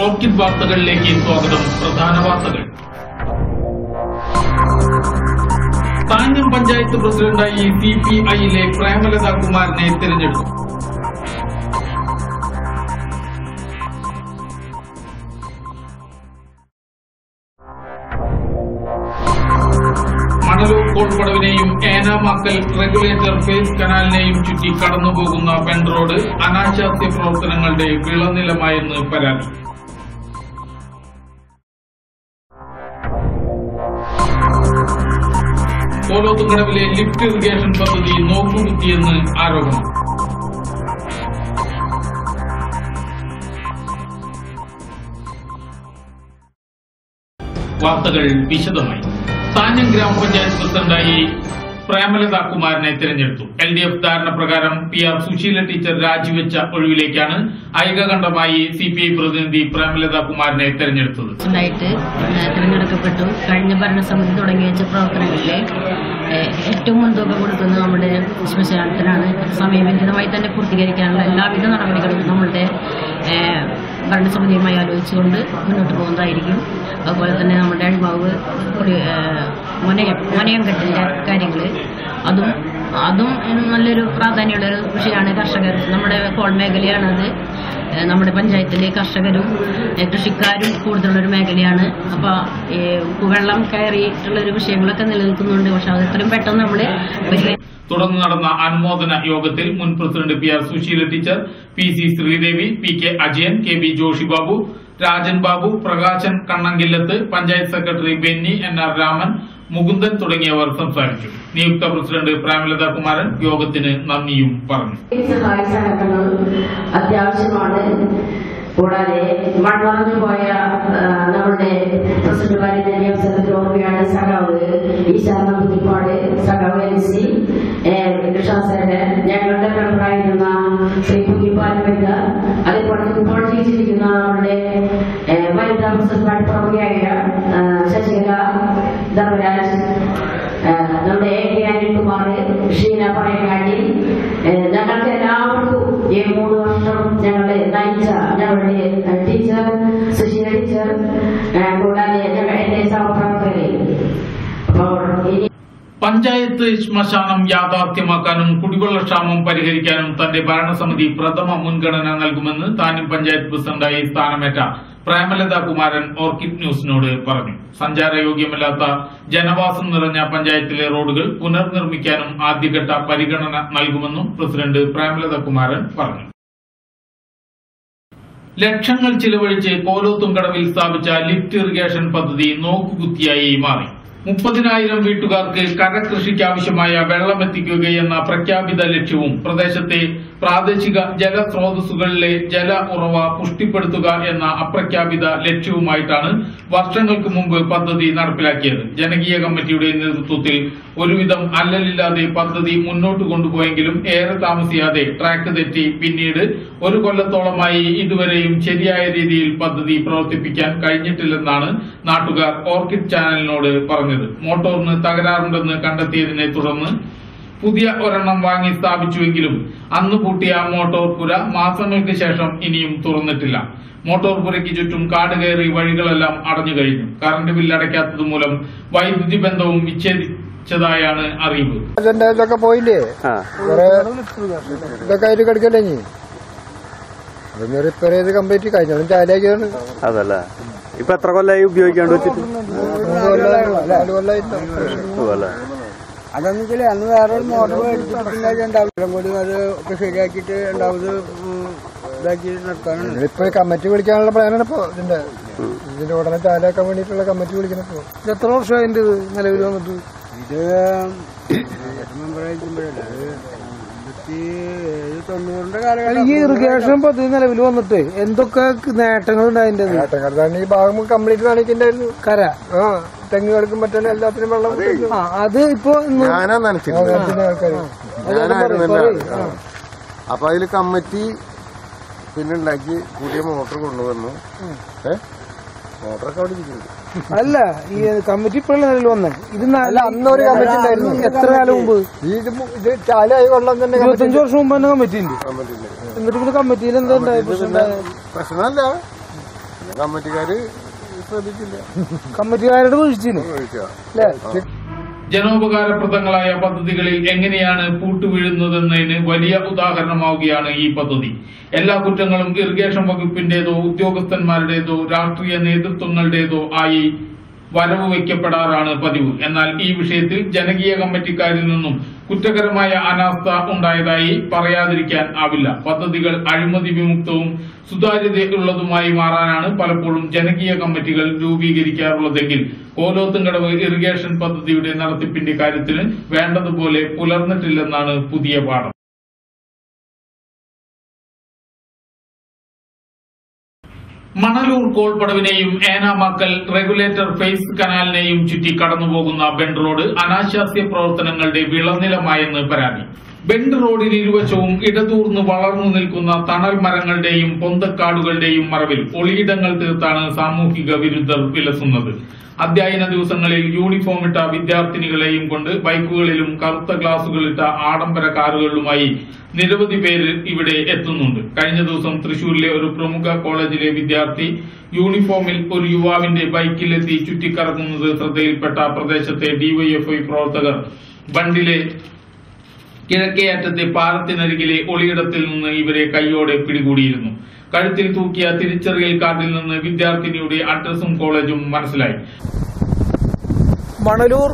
Orchid വാർത്തകളിലേക്ക് സ്വാഗതം. പ്രധാന വാർത്തകൾ. താന്യം പഞ്ചായത്ത് പ്രസിഡന്റായി CPI-യിലെ പ്രേമലത കുമാരനെ തിരഞ്ഞെടുത്തു. മണലൂർ കോൾപ്പടവിനെയും ഏനാമാക്കൽ റെഗുലേറ്റർ ഫേസ് കനാലിനെയും ചുറ്റി കടന്നുപോകുന്ന ബെൻ റോഡ് അനാശാസ്യ പ്രവർത്തനങ്ങളുടെ വിളനിലമായെന്ന് പരാതി. കോലോത്തുംകടവിലെ ലിഫ്റ്റ് ഇറിഗേഷൻ പദ്ധതി നോക്കുകുത്തിയെന്ന് ആരോപണം. വാർത്തകൾ വിശദമായി. താന്യം ഗ്രാമപഞ്ചായത്ത് പ്രസിഡന്റായി പ്രേമലത കുമാരനെ തിരഞ്ഞെടുത്തു. LDF ധാരണ പ്രകാരം PR സുശീല ടീച്ചർ രാജിവെച്ച ഒഴിവിലേക്കാണ് ഐകകണ്ഠമായി CPI പ്രതിനിധി പ്രേമലത കുമാരനെ തിരഞ്ഞെടുത്തത്. തിരഞ്ഞെടുക്കപ്പെട്ടു. കഴിഞ്ഞ ഭരണസമിതി തുടങ്ങി വെച്ച പ്രവർത്തനങ്ങളിലെ ഏറ്റവും മുൻതൂക്കം കൊടുക്കുന്നത് നമ്മുടെ ശ്മശാനത്തിനാണ്. സമയബന്ധിതമായി തന്നെ പൂർത്തീകരിക്കാനുള്ള എല്ലാവിധ നടപടികളും നമ്മളുടെ ഭരണസമിതിയുമായി ആലോചിച്ചുകൊണ്ട് മുന്നോട്ട് പോകുന്നതായിരിക്കും. അതുപോലെ തന്നെ നമ്മുടെ അഴിമാവ് മനയംകെട്ടിന്റെ കാര്യങ്ങൾ അതും നല്ലൊരു പ്രാധാന്യമുള്ളൊരു വിഷയമാണ്. കർഷകർ നമ്മുടെ കോൾ മേഖലയാണത്. നമ്മുടെ പഞ്ചായത്തിലെ കർഷകരും കൃഷിക്കാരും കൂടുതലുള്ളൊരു മേഖലയാണ്. അപ്പോൾ വെള്ളം കയറിയിട്ടുള്ളൊരു വിഷയങ്ങളൊക്കെ നിലനിൽക്കുന്നുണ്ട്. പക്ഷെ അത് എത്രയും പെട്ടെന്ന് നമ്മൾ തുടർന്ന് നടന്ന അനുമോദന യോഗത്തിൽ മുൻ president PR Susheela teacher, PC Sreedevi, PK Ajayan, KB Joshy Babu, Rajan Babu, Prakashan Kannankillath, panchayat secretary Benny NR Raman, Mukundan തുടങ്ങിയവർ സംസാരിച്ചു. നിയുക്ത പ്രസിഡന്റ് പ്രേമലത കുമാരൻ യോഗത്തിന് നന്ദിയും പറഞ്ഞു. അത്യാവശ്യമാണ്. കൂടാതെ മൺവാർന്നു പോയ നമ്മുടെ പ്രസിഡന്റുമാരുടെ അവസരത്തിൽ ഓർമ്മയാണ് സഖാവ് ഈശാന പുതിപ്പാട്, സഖാവ് LC കൃഷ്ണാസേനൻ, ഞങ്ങളുടെ മെമ്പറായിരുന്ന ശ്രീ പുതിപ്പാൽവെങ്ക, അതേപോലെ ഇപ്പോൾ ജീവിച്ചിരിക്കുന്ന നമ്മുടെ വനിതാ പ്രസിഡന്റ് പ്രമുഖയായ ശശികല ധർമ്മരാജ്, നമ്മുടെ AK അനിൽകുമാർ, ഷീന പറയങ്ങാടി, ഞങ്ങൾക്ക് എല്ലാവർക്കും ഈ 3 വർഷം ഞങ്ങളെ നയിച്ച ഞങ്ങളുടെ ടീച്ചർ സുശീല ടീച്ചർ, കൂടാതെ എന്റെ സഹപ്രവർത്തകരെ. പഞ്ചായത്ത് ശ്മശാനം യാഥാർത്ഥ്യമാക്കാനും കുടിവെള്ളക്ഷാമം പരിഹരിക്കാനും തന്റെ ഭരണസമിതി പ്രഥമ മുൻഗണന നൽകുമെന്ന് താന്യം പഞ്ചായത്ത് പ്രസിഡന്റായി സ്ഥാനമേറ്റ പ്രേമലത കുമാരൻ ഓർക്കിഡ് ന്യൂസിനോട് പറഞ്ഞു. സഞ്ചാരയോഗ്യമല്ലാത്ത ജനവാസം നിറഞ്ഞ പഞ്ചായത്തിലെ റോഡുകൾ പുനർനിർമ്മിക്കാനും ആദ്യഘട്ട പരിഗണന നൽകുമെന്നും പ്രസിഡന്റ് പ്രേമലത കുമാരൻ പറഞ്ഞു. ലക്ഷങ്ങൾ ചിലവഴിച്ച് കോലോത്തുംകടവിൽ സ്ഥാപിച്ച ലിഫ്റ്റ് ഇറിഗേഷൻ പദ്ധതി നോക്കുകുത്തിയായി മാറി. 30,000 വീട്ടുകാർക്ക് കരകൃഷിക്കാവശ്യമായ വെള്ളമെത്തിക്കുകയെന്ന പ്രഖ്യാപിത ലക്ഷ്യവും പ്രദേശത്തെ പ്രാദേശിക ജലസ്രോതസ്സുകളിലെ ജല ഉറവ പുഷ്ടിപ്പെടുത്തുക എന്ന അപ്രഖ്യാപിത ലക്ഷ്യവുമായിട്ടാണ് വർഷങ്ങൾക്ക് മുമ്പ് പദ്ധതി നടപ്പിലാക്കിയത്. ജനകീയ കമ്മിറ്റിയുടെ നേതൃത്വത്തിൽ ഒരുവിധം അല്ലലില്ലാതെ പദ്ധതി മുന്നോട്ട് കൊണ്ടുപോയെങ്കിലും ഏറെ താമസിയാതെ ട്രാക്ക് തെറ്റി പിന്നീട് 1 കൊല്ലത്തോളമായി ഇതുവരെയും ശരിയായ രീതിയിൽ പദ്ധതി പ്രവർത്തിപ്പിക്കാൻ കഴിഞ്ഞിട്ടില്ലെന്നാണ് നാട്ടുകാർ ഓർക്കിഡ് ചാനലിനോട് പറഞ്ഞത്. മോട്ടോറിന് തകരാറുണ്ടെന്ന് കണ്ടെത്തിയതിനെ തുടർന്ന് പുതിയ ഒരെണ്ണം വാങ്ങി സ്ഥാപിച്ചുവെങ്കിലും അന്ന് പൂട്ടിയ മോട്ടോർ പുര മാസങ്ങൾക്ക് ശേഷം ഇനിയും തുറന്നിട്ടില്ല. മോട്ടോർ പുരയ്ക്ക് ചുറ്റും കാട് കയറി വഴികളെല്ലാം അടഞ്ഞു കഴിഞ്ഞു. കറണ്ട് ബില്ലടയ്ക്കാത്തത് മൂലം വൈദ്യുതി ബന്ധവും വിച്ഛേദിച്ചതായാണ് അറിവ്. ഇതൊക്കെ പോയില്ലേ, ഇതൊക്കെ അതിൽ കിടക്കല്ലേ, റിപ്പയർ ചെയ്ത് കംപ്ലീറ്റ് കഴിഞ്ഞാലും ചാലാക്കിയാണ്. അതല്ല ഇപ്പൊ എത്ര കൊല്ലായി ഉപയോഗിക്കാണ്ട് വെച്ചിട്ട്? 4 കൊല്ലായി. അതെന്നില്ല, അന്ന് വേറെ ഒരു മോട്ടർ മേടിച്ചിട്ടുണ്ടാവും കൂടി അത് ഒക്കെ ശരിയാക്കിയിട്ട് ഉണ്ടാവുന്നത് ഇതാക്കി നടത്താനാണ്. ഇപ്പൊ കമ്മിറ്റി വിളിക്കാനുള്ള പ്ലാനാണ് ഇപ്പൊ ഇതിന്റെ ഉടനെ ചാലാക്കാൻ വേണ്ടിയിട്ടുള്ള കമ്മിറ്റി വിളിക്കണം. ഇപ്പൊ ഇത് എത്ര വർഷമായി ഇതിന്റെ നിലവിൽ വന്നിട്ട്? ഇത് മെമ്പറായിരിക്കുമ്പോഴല്ല, 90ന്റെ കാലഘട്ടം. ഈ ഇറിഗേഷൻ പദ്ധതി നിലവിൽ വന്നിട്ട് എന്തൊക്കെ നേട്ടങ്ങളുണ്ട്? അതിന്റെ നേട്ടങ്ങൾ ഈ ഭാഗം കംപ്ലീറ്റ് കാണിക്കണ്ടായിരുന്നു. കര തെങ്ങുകൾക്കും മറ്റും എല്ലാത്തിനും വെള്ളം. അത് ഇപ്പൊ അപ്പൊ അതില് കമ്മിറ്റി പിന്നെ ഉണ്ടാക്കി പുതിയ മോട്ടർ കൊണ്ടുവന്നു. മോട്ടറൊക്കെ അവിടെ ഇരിക്കുന്നു. അല്ല, ഈ കമ്മിറ്റി ഇപ്പോഴല്ലേ നിലവിൽ വന്നേ? ഇത് അന്നൊരു കമ്മിറ്റി ഉണ്ടായിരുന്നു. എത്ര കാലം മുമ്പ്? ഇത് ചാലായി കൊള്ളാൻ തന്നെ 25 വർഷം മുമ്പ് തന്നെ കമ്മിറ്റി ഉണ്ട്. എന്നിട്ട് പിന്നെ കമ്മിറ്റിയിൽ എന്താ ഉണ്ടായത്? പ്രശ്നമല്ല, കമ്മിറ്റിക്കാര് ശ്രദ്ധിച്ചില്ല, കമ്മിറ്റിക്കാരുടെ വീഴ്ചയില്ലേ? ജനോപകാരപ്രദങ്ങളായ പദ്ധതികളിൽ എങ്ങനെയാണ് പൂട്ടുവീഴുന്നതെന്നതിന് വലിയ ഉദാഹരണമാവുകയാണ് ഈ പദ്ധതി. എല്ലാ കുറ്റങ്ങളും ഇറിഗേഷൻ വകുപ്പിന്റേതോ ഉദ്യോഗസ്ഥന്മാരുടേതോ രാഷ്ട്രീയ നേതൃത്വങ്ങളുടേതോ ആയി വരവ് വയ്ക്കപ്പെടാറാണ് പതിവ്. എന്നാൽ ഈ വിഷയത്തിൽ ജനകീയ കമ്മിറ്റിക്കാരിൽ നിന്നും കുറ്റകരമായ അനാസ്ഥ ഉണ്ടായതായി പറയാതിരിക്കാൻ ആവില്ല. പദ്ധതികൾ അഴിമതി വിമുക്തവും സുതാര്യതയുള്ളതുമായി മാറാനാണ് പലപ്പോഴും ജനകീയ കമ്മിറ്റികൾ രൂപീകരിക്കാറുള്ളതെങ്കിൽ കോലോത്തുംകടവ് ഇറിഗേഷൻ പദ്ധതിയുടെ നടത്തിപ്പിന്റെ കാര്യത്തിന് വേണ്ടതുപോലെ പുലർന്നിട്ടില്ലെന്നാണ് പുതിയ പാഠം. മണലൂർ കോൾപ്പടവിനെയും ഏനാമാക്കൽ റെഗുലേറ്റർ ഫേസ് കനാലിനെയും ചുറ്റി കടന്നുപോകുന്ന ബെൻഡ് റോഡ് അനാശാസ്യ പ്രവർത്തനങ്ങളുടെ വിളനിലമായെന്ന് പരാതി. ബെൻഡ് റോഡിന് ഇരുവശവും ഇടതൂർന്ന് വളർന്നു നിൽക്കുന്ന തണൽ മരങ്ങളുടെയും പൊന്തക്കാടുകളുടെയും മറവിൽ ഒളിയിടങ്ങൾ തീർത്താണ് സാമൂഹിക വിരുദ്ധർ വിലസുന്നത്. അധ്യയന ദിവസങ്ങളിൽ യൂണിഫോം ഇട്ട വിദ്യാർത്ഥിനികളെയും കൊണ്ട് ബൈക്കുകളിലും കറുത്ത ഗ്ലാസുകളിട്ട ആഡംബര കാറുകളിലുമായി നിരവധി പേര് ഇവിടെ എത്തുന്നുണ്ട്. കഴിഞ്ഞ ദിവസം തൃശൂരിലെ ഒരു പ്രമുഖ കോളേജിലെ വിദ്യാർത്ഥി യൂണിഫോമിൽ ഒരു യുവാവിന്റെ ബൈക്കിലെത്തി ചുറ്റിക്കറങ്ങുന്നത് ശ്രദ്ധയിൽപ്പെട്ട പ്രദേശത്തെ ഡിവൈഎഫ്ഐ പ്രവർത്തകർ ബണ്ടിലെ കിഴക്കേ അറ്റത്തെ പാലത്തിനരികിലെ ഒളിയിടത്തിൽ നിന്ന് ഇവരെ കൈയോടെ പിടികൂടിയിരുന്നു. കഴുത്തിൽ തൂക്കിയ തിരിച്ചറിയൽ കാർഡിൽ നിന്ന് വിദ്യാർത്ഥിനിയുടെ അഡ്രസും കോളേജും മനസ്സിലായി. മണലൂർ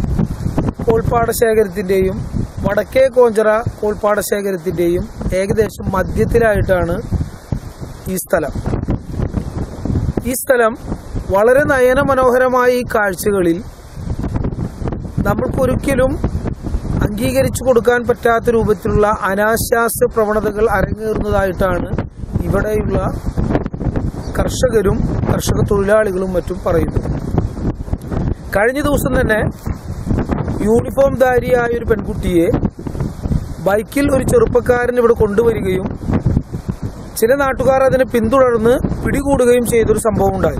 കോൾപ്പാടശേഖരത്തിന്റെയും വടക്കേ കോഞ്ചറ കോൾപ്പാടശേഖരത്തിന്റെയും ഏകദേശം മധ്യത്തിലായിട്ടാണ് ഈ സ്ഥലം. ഈ സ്ഥലം വളരെ നയനമനോഹരമായ ഈ കാഴ്ചകളിൽ നമ്മൾക്കൊരിക്കലും അംഗീകരിച്ചു കൊടുക്കാൻ പറ്റാത്ത രൂപത്തിലുള്ള അനാശാസ്യ പ്രവണതകൾ അരങ്ങേറുന്നതായിട്ടാണ് ഇവിടെയുള്ള കർഷകരും കർഷക തൊഴിലാളികളും മറ്റും പറയുന്നത്. കഴിഞ്ഞ ദിവസം തന്നെ യൂണിഫോം ധാരിയായ ഒരു പെൺകുട്ടിയെ ബൈക്കിൽ ഒരു ചെറുപ്പക്കാരൻ ഇവിടെ കൊണ്ടുവരികയും ചില നാട്ടുകാർ അതിനെ പിന്തുടർന്ന് പിടികൂടുകയും ചെയ്തൊരു സംഭവം ഉണ്ടായി.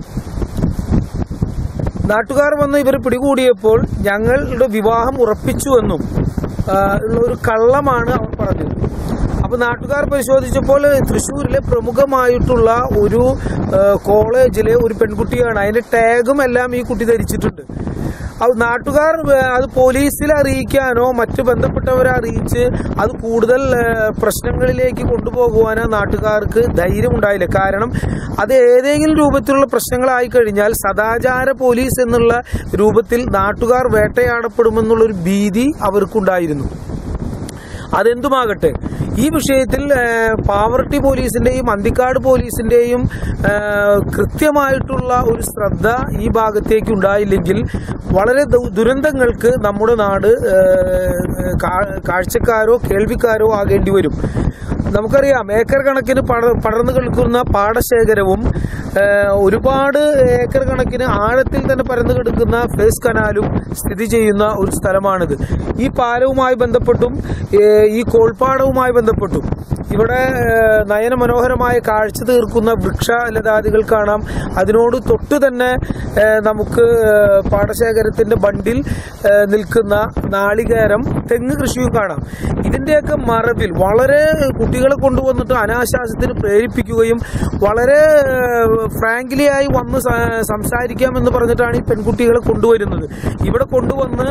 നാട്ടുകാർ വന്ന് ഇവർ പിടികൂടിയപ്പോൾ ഞങ്ങളുടെ വിവാഹം ഉറപ്പിച്ചുവെന്നും ഉള്ള ഒരു കള്ളമാണ് അവർ പറഞ്ഞത്. അപ്പൊ നാട്ടുകാർ പരിശോധിച്ചപ്പോൾ തൃശ്ശൂരിലെ പ്രമുഖമായിട്ടുള്ള ഒരു കോളേജിലെ ഒരു പെൺകുട്ടിയാണ്. അതിന്റെ ടാഗും എല്ലാം ഈ കുട്ടി ധരിച്ചിട്ടുണ്ട്. അത് നാട്ടുകാർ അത് പോലീസിൽ അറിയിക്കാനോ മറ്റു ബന്ധപ്പെട്ടവരെ അറിയിച്ച് അത് കൂടുതൽ പ്രശ്നങ്ങളിലേക്ക് കൊണ്ടുപോകുവാനോ നാട്ടുകാർക്ക് ധൈര്യമുണ്ടായില്ല. കാരണം അത് ഏതെങ്കിലും രൂപത്തിലുള്ള പ്രശ്നങ്ങളായി കഴിഞ്ഞാൽ സദാചാര പോലീസ് എന്നുള്ള രൂപത്തിൽ നാട്ടുകാർ വേട്ടയാടപ്പെടുമെന്നുള്ളൊരു ഭീതി അവർക്കുണ്ടായിരുന്നു. അതെന്തുമാകട്ടെ, ഈ വിഷയത്തിൽ പാവർട്ടി പോലീസിന്റെയും അന്തിക്കാട് പോലീസിന്റെയും കൃത്യമായിട്ടുള്ള ഒരു ശ്രദ്ധ ഈ ഭാഗത്തേക്ക് ഉണ്ടായില്ലെങ്കിൽ വളരെ ദുരന്തങ്ങൾക്ക് നമ്മുടെ നാട് കാഴ്ചക്കാരോ കേൾവിക്കാരോ ആകേണ്ടി വരും. നമുക്കറിയാം, ഏക്കർ കണക്കിന് പടർന്നു കിടക്കുന്ന പാടശേഖരവും ഒരുപാട് ഏക്കർ കണക്കിന് ആഴത്തിൽ തന്നെ പരന്നു കിടക്കുന്ന ഫേസ് കനാലും സ്ഥിതി ചെയ്യുന്ന ഒരു സ്ഥലമാണിത്. ഈ പാലവുമായി ബന്ധപ്പെട്ടും ഈ കോൾപ്പാടവുമായി ബന്ധപ്പെട്ടും ഇവിടെ നയനമനോഹരമായ കാഴ്ച തീർക്കുന്ന വൃക്ഷലതാദികൾ കാണാം. അതിനോട് തൊട്ട് തന്നെ നമുക്ക് പാടശേഖരത്തിന്റെ ബണ്ടിൽ നിൽക്കുന്ന നാളികേരം, തെങ്ങ് കൃഷിയും കാണാം. ഇതിന്റെയൊക്കെ മറവിൽ വളരെ കുട്ടികളെ കൊണ്ടുവന്നിട്ട് അനാശാസ്യത്തിന് പ്രേരിപ്പിക്കുകയും വളരെ ഫ്രാങ്ക്ലി ആയി വന്ന് സംസാരിക്കാമെന്ന് പറഞ്ഞിട്ടാണ് ഈ പെൺകുട്ടികളെ കൊണ്ടുവരുന്നത്. ഇവിടെ കൊണ്ടുവന്ന്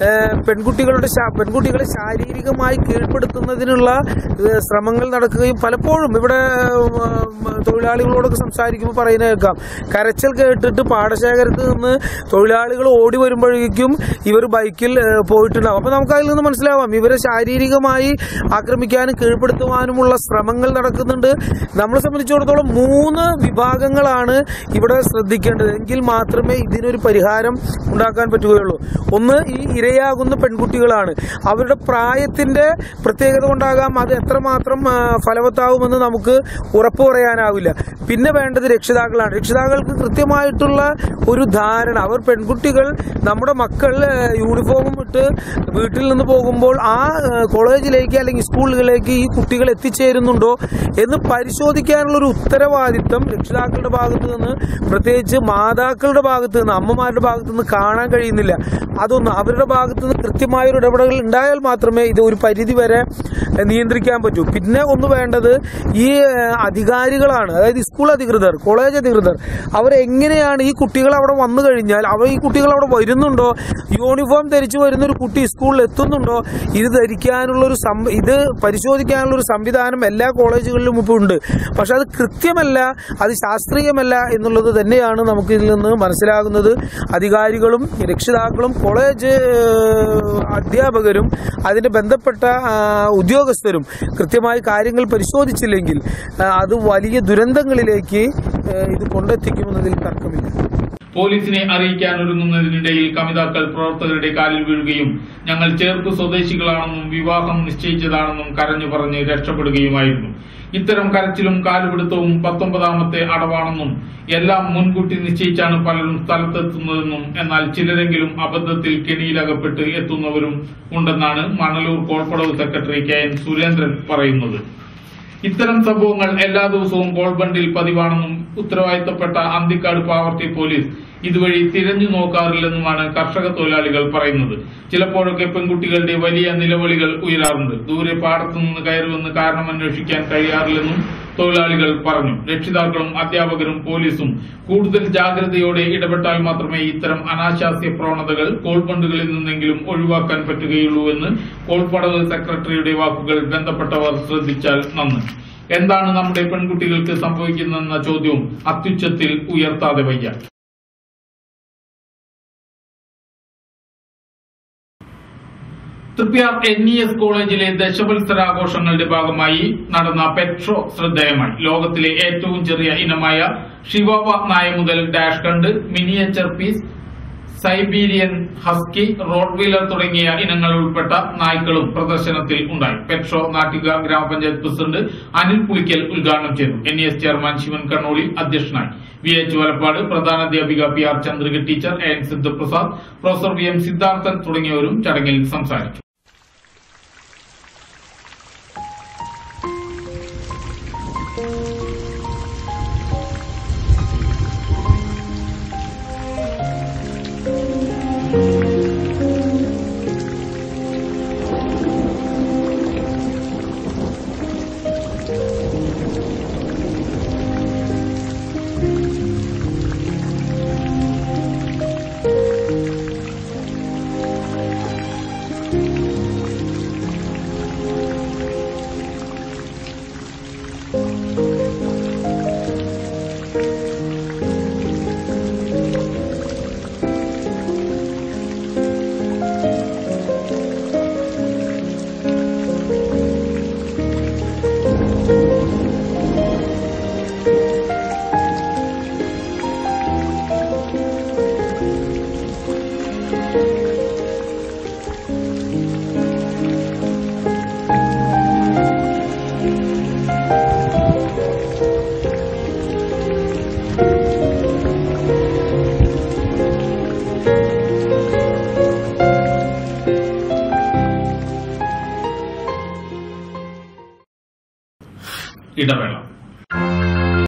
പെൺകുട്ടികളെ ശാരീരികമായി കീഴ്പ്പെടുത്തുന്നതിനുള്ള ശ്രമങ്ങൾ നടക്കുകയും പലപ്പോഴും ഇവിടെ തൊഴിലാളികളോടൊക്കെ സംസാരിക്കുമ്പോൾ പറയുന്നത് കേൾക്കാം, കരച്ചിൽ കേട്ടിട്ട് പാടശേഖരത്ത് നിന്ന് തൊഴിലാളികൾ ഓടി വരുമ്പോഴേക്കും ഇവർ ബൈക്കിൽ പോയിട്ടുണ്ടാവും. അപ്പൊ നമുക്ക് അതിൽ നിന്ന് മനസ്സിലാവാം ഇവരെ ശാരീരികമായി ആക്രമിക്കാനും കീഴ്പ്പെടുത്തുവാനുമുള്ള ശ്രമങ്ങൾ നടക്കുന്നുണ്ട്. നമ്മളെ സംബന്ധിച്ചിടത്തോളം 3 വിഭാഗങ്ങളാണ് ഇവിടെ ശ്രദ്ധിക്കേണ്ടത്. എങ്കിൽ മാത്രമേ ഇതിനൊരു പരിഹാരം ഉണ്ടാക്കാൻ പറ്റുകയുള്ളൂ. ഒന്ന്, ഈ ഇരയാകുന്ന പെൺകുട്ടികളാണ്. അവരുടെ പ്രായത്തിന്റെ പ്രത്യേകത കൊണ്ടാകാം അത് എത്രമാത്രം ഫലവത്താകുമെന്ന് നമുക്ക് ഉറപ്പു പറയാനാവില്ല. പിന്നെ വേണ്ടത് രക്ഷിതാക്കളാണ്. രക്ഷിതാക്കൾക്ക് കൃത്യമായിട്ടുള്ള ഒരു ധാരണ. അവർ പെൺകുട്ടികൾ നമ്മുടെ മക്കൾ യൂണിഫോമും ഇട്ട് വീട്ടിൽ നിന്ന് പോകുമ്പോൾ ആ കോളേജിലേക്ക് അല്ലെങ്കിൽ സ്കൂളുകളിലേക്ക് ഈ കുട്ടികൾ എത്തിച്ചേരുന്നുണ്ടോ എന്ന് പരിശോധിക്കാനുള്ള ഒരു ഉത്തരവാദിത്തം രക്ഷിതാക്കളുടെ ഭാഗത്തു നിന്ന്, പ്രത്യേകിച്ച് മാതാക്കളുടെ ഭാഗത്തു നിന്ന്, അമ്മമാരുടെ ഭാഗത്തു നിന്ന് കാണാൻ കഴിയുന്നില്ല. അതൊന്ന് അവരുടെ ഭാഗത്തു നിന്ന് കൃത്യമായൊരു ഇടപെടൽ ഉണ്ടായാൽ മാത്രമേ ഇത് ഒരു പരിധി വരെ നിയന്ത്രിക്കാൻ പറ്റൂ. പിന്നെ ഒന്ന് വേണ്ടത് ഈ അധികാരികളാണ്. അതായത് സ്കൂൾ അധികൃതർ, കോളേജ് അധികൃതർ, അവരെങ്ങനെയാണ് ഈ കുട്ടികൾ അവിടെ വന്നു കഴിഞ്ഞാൽ ഈ കുട്ടികൾ അവിടെ വരുന്നുണ്ടോ, യൂണിഫോം ധരിച്ചു വരുന്നൊരു കുട്ടി സ്കൂളിൽ എത്തുന്നുണ്ടോ, ഇത് ധരിക്കാനുള്ളൊരു ഇത് പരിശോധിക്കാനുള്ളൊരു സംവിധാനം എല്ലാ കോളേജുകളിലും ഇപ്പോൾ ഉണ്ട്. പക്ഷെ അത് കൃത്യമല്ല, അത് ശാസ്ത്രീയമല്ല എന്നുള്ളത് തന്നെയാണ് നമുക്ക് ഇതിൽ നിന്ന് മനസ്സിലാകുന്നത്. അധികാരികളും രക്ഷിതാക്കളും കോളേജ് അധ്യാപകരും അതിന് ബന്ധപ്പെട്ട ഉദ്യോഗസ്ഥരും കൃത്യമായി കാര്യങ്ങൾ പരിശോധിച്ചില്ലെങ്കിൽ അത് വലിയ ദുരന്തങ്ങളിലേക്ക് ഇത് കൊണ്ടെത്തിക്കുമെന്നതിൽ തർക്കമില്ല. പോലീസിനെ അറിയിക്കാൻ ഒരുങ്ങുന്നതിനിടയിൽ കമിതാക്കൾ പ്രവർത്തകരുടെ കാലിൽ വീഴുകയും ഞങ്ങൾ ചേർപ്പ് സ്വദേശികളാണെന്നും വിവാഹം നിശ്ചയിച്ചതാണെന്നും കരഞ്ഞു പറഞ്ഞ് രക്ഷപ്പെടുകയുമായിരുന്നു. ഇത്തരം കരച്ചിലും കാലുപിടുത്തവും 19ാമത്തെ അടവാണെന്നും എല്ലാം മുൻകൂട്ടി നിശ്ചയിച്ചാണ് പലരും സ്ഥലത്തെത്തുന്നതെന്നും എന്നാൽ ചിലരെങ്കിലും അബദ്ധത്തിൽ കെണിയിലകപ്പെട്ട് എത്തുന്നവരും ഉണ്ടെന്നാണ് മണലൂർ കോൾപ്പടവ് സെക്രട്ടറി KN സുരേന്ദ്രൻ പറയുന്നത്. ഇത്തരം സംഭവങ്ങൾ എല്ലാ ദിവസവും കോൾബണ്ടിൽ പതിവാണെന്നും ഉത്തരവാദിത്തപ്പെട്ട അന്തിക്കാട് പാവർട്ടി പോലീസ് ഇതുവഴി തിരഞ്ഞു നോക്കാറില്ലെന്നുമാണ് കർഷക തൊഴിലാളികൾ പറയുന്നത്. ചിലപ്പോഴൊക്കെ പെൺകുട്ടികളുടെ വലിയ നിലവിളികൾ ഉയരാറുണ്ട്. ദൂരെ പാടത്തുനിന്ന് കയറുമെന്ന് കാരണമന്വേഷിക്കാൻ കഴിയാറില്ലെന്നും തൊഴിലാളികൾ പറഞ്ഞു. രക്ഷിതാക്കളും അധ്യാപകരും പോലീസും കൂടുതൽ ജാഗ്രതയോടെ ഇടപെട്ടാൽ മാത്രമേ ഇത്തരം അനാശാസ്യ പ്രവണതകൾ കോൾബണ്ടുകളിൽ നിന്നെങ്കിലും ഒഴിവാക്കാൻ പറ്റുകയുള്ളൂ എന്ന് കോൾപ്പടവ് സെക്രട്ടറിയുടെ വാക്കുകൾ ബന്ധപ്പെട്ടവർ ശ്രദ്ധിച്ചാൽ നന്ന്. എന്താണ് നമ്മുടെ പെൺകുട്ടികൾക്ക് സംഭവിക്കുന്നതെന്ന ചോദ്യവും അത്യുച്ചത്തിൽ ഉയർത്താതെ വയ്യ. തൃപ്യാർ NES കോളേജിലെ ദശവത്സരാഘോഷങ്ങളുടെ ഭാഗമായി നടന്ന പെട്രോ ശ്രദ്ധേയമായി. ലോകത്തിലെ ഏറ്റവും ചെറിയ ഇനമായ ഷിവാവ നായ മുതൽ ഡാഷ് കണ്ട്, മിനിയേച്ചർ പീസ്, സൈബീരിയൻ ഹസ്കി, റോഡ്വീലർ തുടങ്ങിയ ഇനങ്ങൾ ഉൾപ്പെട്ട നായ്ക്കളും പ്രദർശനത്തിൽ ഉണ്ടായി. പെട്രോ നാട്ടിക ഗ്രാമപഞ്ചായത്ത് പ്രസിഡന്റ് അനിൽ പുളിക്കൽ ഉദ്ഘാടനം ചെയ്തു. NES ചെയർമാൻ ശിവൻ കണ്ണോളി അധ്യക്ഷനായി. VH വലപ്പാട്, പ്രധാനാധ്യാപിക PR Chandrika teacher, AN Sidhaprasad, professor VM Sidharthan തുടങ്ങിയവരും ചടങ്ങിൽ സംസാരിച്ചു. ഇടവേള.